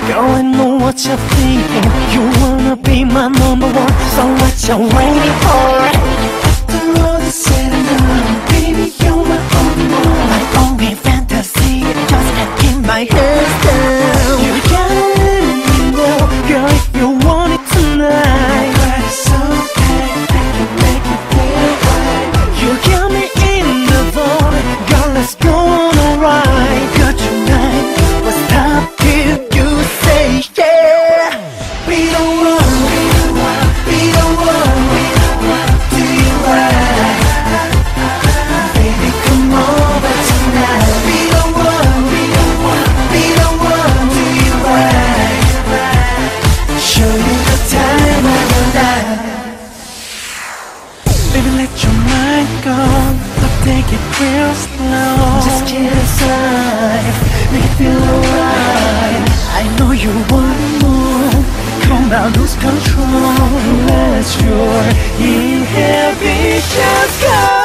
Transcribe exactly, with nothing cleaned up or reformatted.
Girl, I know what you're thinking. You wanna be my number one, so what you waiting for? After all is said and done, baby, you're my only one. My only fantasy, just in my hands down. You got me now, girl, if you want it tonight. But it's okay, I can make it feel right. You got me in the zone, girl, let's go on a ride. Got you night, but stop till you say yeah. We don't run, we don't run, we don't run, we don't run to you right. Baby, come over tonight. We don't run, we don't run, we don't run to you right. Show you the time of the night. Baby, let your mind go, but take it real slow. Just get inside, make it feel alright. I know you want more, come out, lose control. Let your inhibitions go.